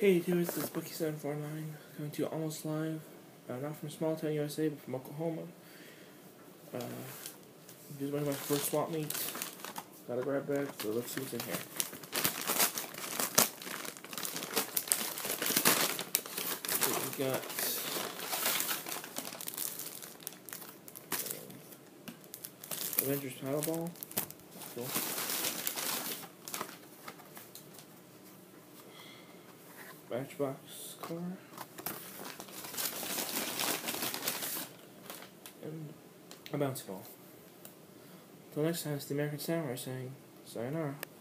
Hey YouTube, it's this Bookie749 coming to you almost live, not from Small Town, USA, but from Oklahoma. Just went to my first swap meet. Got a grab bag, so let's see what's in here. So we got Avengers Paddle Ball. Cool. Matchbox car. And a bouncy ball. Until next time, it's the American Samurai saying, sayonara.